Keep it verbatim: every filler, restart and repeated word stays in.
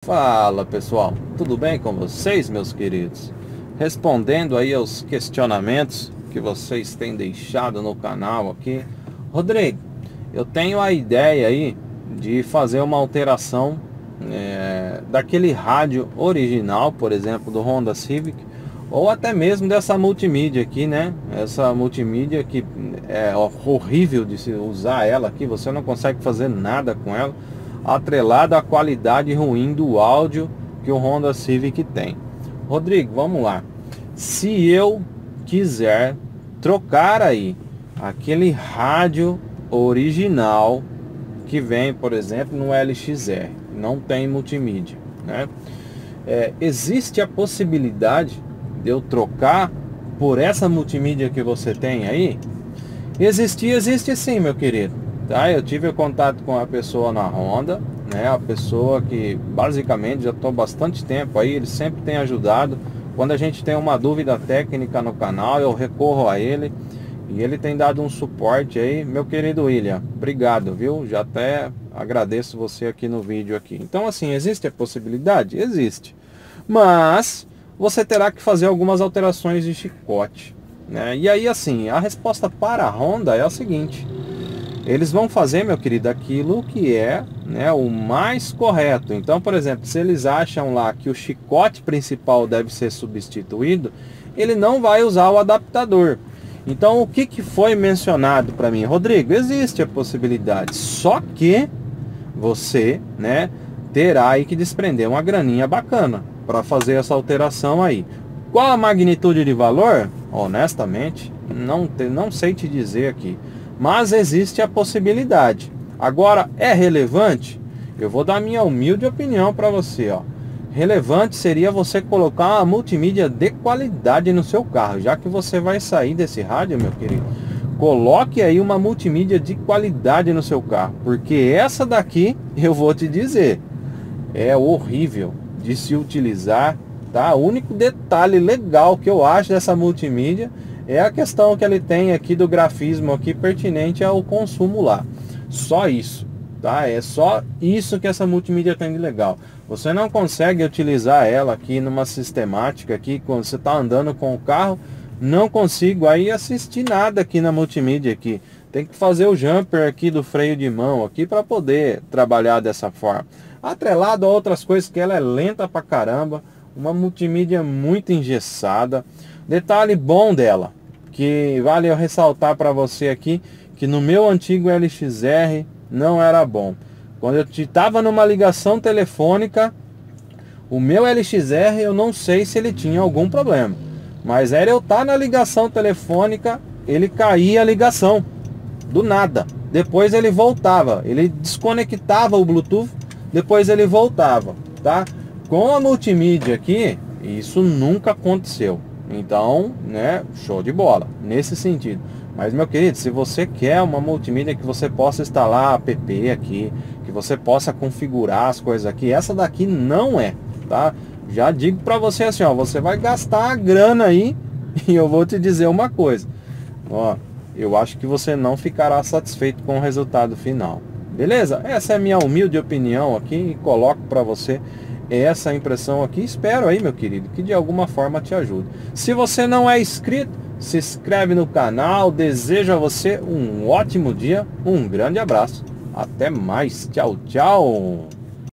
Fala pessoal, tudo bem com vocês, meus queridos? Respondendo aí aos questionamentos que vocês têm deixado no canal aqui, Rodrigo, eu tenho a ideia aí de fazer uma alteração é, daquele rádio original, por exemplo, do Honda Civic, ou até mesmo dessa multimídia aqui, né? Essa multimídia que é horrível de se usar ela aqui, você não consegue fazer nada com ela, atrelado à qualidade ruim do áudio que o Honda Civic tem. Rodrigo, vamos lá. Se eu quiser trocar aí aquele rádio original que vem, por exemplo, no L X R, não tem multimídia, né? É, existe a possibilidade de eu trocar por essa multimídia que você tem aí? Existir, existe sim, meu querido. Tá, eu tive contato com a pessoa na Honda, né? A pessoa que basicamente já estou bastante tempo aí, ele sempre tem ajudado. Quando a gente tem uma dúvida técnica no canal, eu recorro a ele e ele tem dado um suporte aí, meu querido William. Obrigado, viu? Já até agradeço você aqui no vídeo aqui. Então, assim, existe a possibilidade? Existe, mas você terá que fazer algumas alterações de chicote, né? E aí, assim, a resposta para a Honda é a seguinte: eles vão fazer, meu querido, aquilo que é, né, o mais correto. Então, por exemplo, se eles acham lá que o chicote principal deve ser substituído, ele não vai usar o adaptador. Então, o que, que foi mencionado para mim? Rodrigo, existe a possibilidade, só que você, né, terá aí que desprender uma graninha bacana para fazer essa alteração aí. Qual a magnitude de valor? Honestamente, não, te, não sei te dizer aqui. Mas existe a possibilidade. Agora, é relevante? Eu vou dar minha humilde opinião para você, ó. Relevante seria você colocar uma multimídia de qualidade no seu carro. Já que você vai sair desse rádio, meu querido, coloque aí uma multimídia de qualidade no seu carro. Porque essa daqui, eu vou te dizer, é horrível de se utilizar, tá? O único detalhe legal que eu acho dessa multimídia é a questão que ele tem aqui do grafismo aqui pertinente ao consumo lá. Só isso, tá? É só isso que essa multimídia tem de legal. Você não consegue utilizar ela aqui numa sistemática aqui, quando você está andando com o carro, não consigo aí assistir nada aqui na multimídia aqui. Tem que fazer o jumper aqui do freio de mão aqui para poder trabalhar dessa forma. Atrelado a outras coisas que ela é lenta pra caramba, uma multimídia muito engessada. Detalhe bom dela, que vale eu ressaltar para você aqui, que no meu antigo L X R não era bom. Quando eu estava numa ligação telefônica, o meu L X R eu não sei se ele tinha algum problema, mas era eu estar na ligação telefônica, ele caía a ligação, do nada. Depois ele voltava, ele desconectava o Bluetooth, depois ele voltava, tá? Com a multimídia aqui, isso nunca aconteceu. Então, né, show de bola, nesse sentido. Mas, meu querido, se você quer uma multimídia que você possa instalar app aqui, que você possa configurar as coisas aqui, essa daqui não é, tá? Já digo pra você assim, ó, você vai gastar a grana aí e eu vou te dizer uma coisa. Ó, eu acho que você não ficará satisfeito com o resultado final. Beleza? Essa é a minha humilde opinião aqui e coloco pra você essa impressão aqui. Espero aí, meu querido, que de alguma forma te ajude. Se você não é inscrito, se inscreve no canal. Desejo a você um ótimo dia, um grande abraço, até mais, tchau, tchau.